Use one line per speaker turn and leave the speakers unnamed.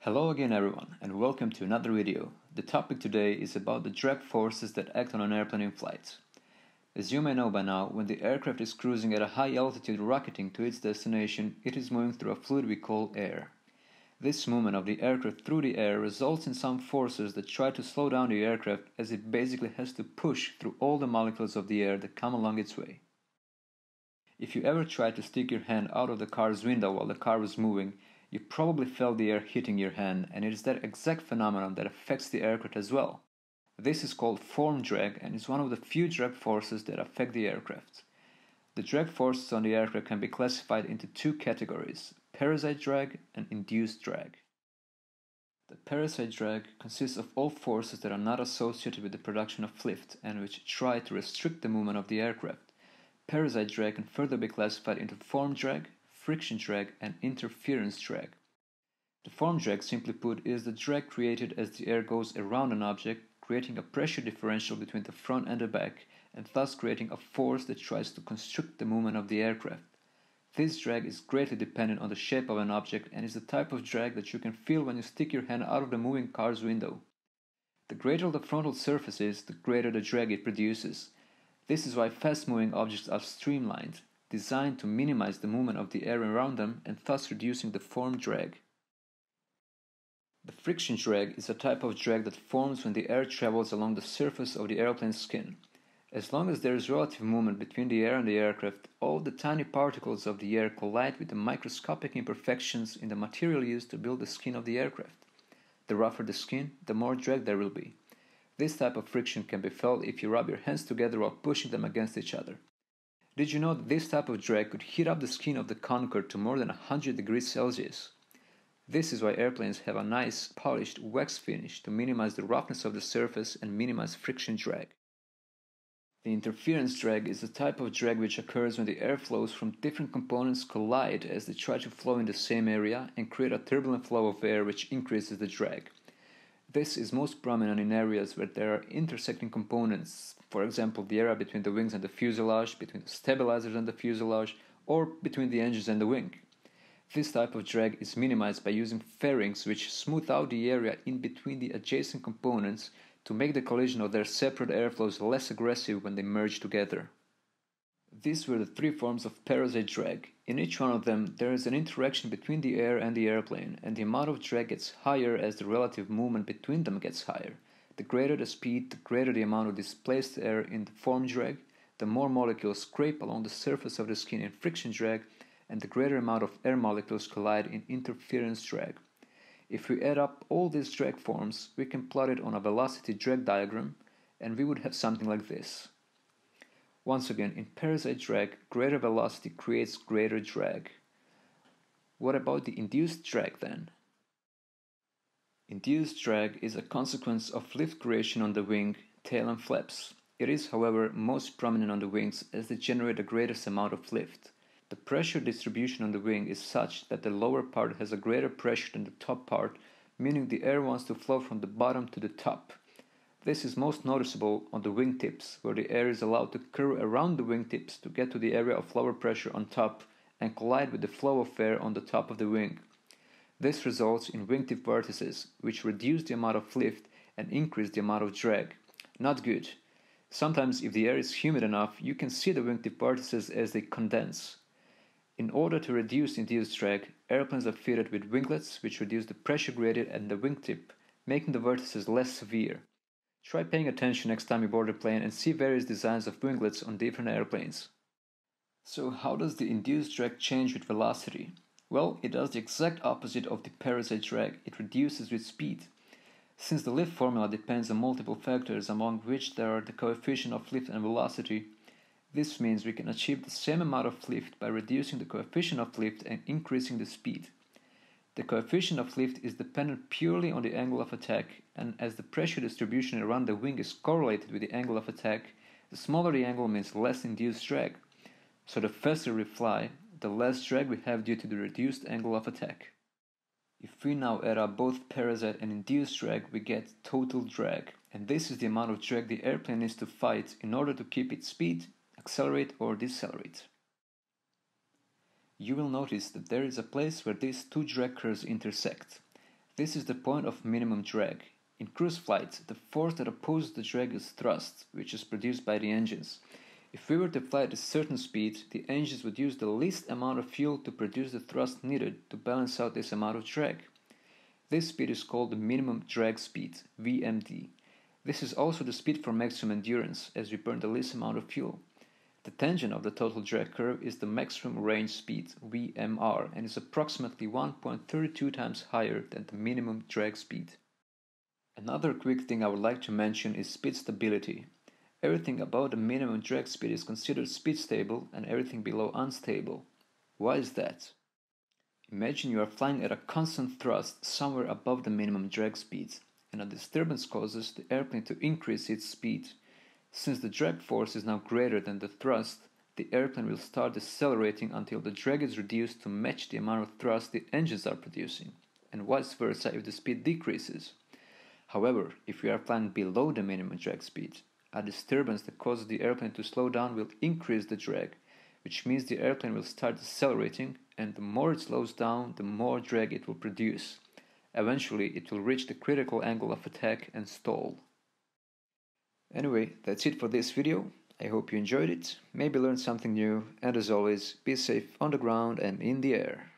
Hello again everyone and welcome to another video. The topic today is about the drag forces that act on an airplane in flight. As you may know by now, when the aircraft is cruising at a high altitude rocketing to its destination, it is moving through a fluid we call air. This movement of the aircraft through the air results in some forces that try to slow down the aircraft as it basically has to push through all the molecules of the air that come along its way. If you ever tried to stick your hand out of the car's window while the car was moving, you probably felt the air hitting your hand, and it is that exact phenomenon that affects the aircraft as well. This is called form drag and is one of the few drag forces that affect the aircraft. The drag forces on the aircraft can be classified into two categories: parasite drag and induced drag. The parasite drag consists of all forces that are not associated with the production of lift and which try to restrict the movement of the aircraft. Parasite drag can further be classified into form drag, friction drag, and interference drag. The form drag, simply put, is the drag created as the air goes around an object, creating a pressure differential between the front and the back, and thus creating a force that tries to constrict the movement of the aircraft. This drag is greatly dependent on the shape of an object and is the type of drag that you can feel when you stick your hand out of the moving car's window. The greater the frontal surface is, the greater the drag it produces. This is why fast-moving objects are streamlined, designed to minimize the movement of the air around them and thus reducing the form drag. The friction drag is a type of drag that forms when the air travels along the surface of the airplane's skin. As long as there is relative movement between the air and the aircraft, all the tiny particles of the air collide with the microscopic imperfections in the material used to build the skin of the aircraft. The rougher the skin, the more drag there will be. This type of friction can be felt if you rub your hands together while pushing them against each other. Did you know that this type of drag could heat up the skin of the Concorde to more than 100 degrees Celsius? This is why airplanes have a nice, polished wax finish to minimize the roughness of the surface and minimize friction drag. The interference drag is the type of drag which occurs when the airflows from different components collide as they try to flow in the same area and create a turbulent flow of air which increases the drag. This is most prominent in areas where there are intersecting components, for example the area between the wings and the fuselage, between the stabilizers and the fuselage, or between the engines and the wing. This type of drag is minimized by using fairings which smooth out the area in between the adjacent components to make the collision of their separate airflows less aggressive when they merge together. These were the three forms of parasite drag. In each one of them, there is an interaction between the air and the airplane, and the amount of drag gets higher as the relative movement between them gets higher. The greater the speed, the greater the amount of displaced air in the form drag, the more molecules scrape along the surface of the skin in friction drag, and the greater amount of air molecules collide in interference drag. If we add up all these drag forms, we can plot it on a velocity drag diagram, and we would have something like this. Once again, in parasite drag, greater velocity creates greater drag. What about the induced drag then? Induced drag is a consequence of lift creation on the wing, tail and flaps. It is, however, most prominent on the wings as they generate the greatest amount of lift. The pressure distribution on the wing is such that the lower part has a greater pressure than the top part, meaning the air wants to flow from the bottom to the top. This is most noticeable on the wingtips, where the air is allowed to curve around the wingtips to get to the area of lower pressure on top and collide with the flow of air on the top of the wing. This results in wingtip vortices, which reduce the amount of lift and increase the amount of drag. Not good. Sometimes, if the air is humid enough, you can see the wingtip vortices as they condense. In order to reduce induced drag, airplanes are fitted with winglets which reduce the pressure gradient at the wingtip, making the vortices less severe. Try paying attention next time you board a plane and see various designs of winglets on different airplanes. So how does the induced drag change with velocity? Well, it does the exact opposite of the parasite drag. It reduces with speed. Since the lift formula depends on multiple factors among which there are the coefficient of lift and velocity, this means we can achieve the same amount of lift by reducing the coefficient of lift and increasing the speed. The coefficient of lift is dependent purely on the angle of attack, and as the pressure distribution around the wing is correlated with the angle of attack, the smaller the angle means less induced drag. So the faster we fly, the less drag we have due to the reduced angle of attack. If we now add up both parasite and induced drag, we get total drag, and this is the amount of drag the airplane needs to fight in order to keep its speed, accelerate or decelerate. You will notice that there is a place where these two drag curves intersect. This is the point of minimum drag. In cruise flights, the force that opposes the drag is thrust, which is produced by the engines. If we were to fly at a certain speed, the engines would use the least amount of fuel to produce the thrust needed to balance out this amount of drag. This speed is called the minimum drag speed, VMD. This is also the speed for maximum endurance, as we burn the least amount of fuel. The tangent of the total drag curve is the maximum range speed, VMR, and is approximately 1.32 times higher than the minimum drag speed. Another quick thing I would like to mention is speed stability. Everything above the minimum drag speed is considered speed stable and everything below unstable. Why is that? Imagine you are flying at a constant thrust somewhere above the minimum drag speed, and a disturbance causes the airplane to increase its speed. Since the drag force is now greater than the thrust, the airplane will start decelerating until the drag is reduced to match the amount of thrust the engines are producing, and vice versa if the speed decreases. However, if you are flying below the minimum drag speed, a disturbance that causes the airplane to slow down will increase the drag, which means the airplane will start decelerating, and the more it slows down, the more drag it will produce. Eventually, it will reach the critical angle of attack and stall. Anyway, that's it for this video. I hope you enjoyed it, maybe learned something new, and as always, be safe on the ground and in the air.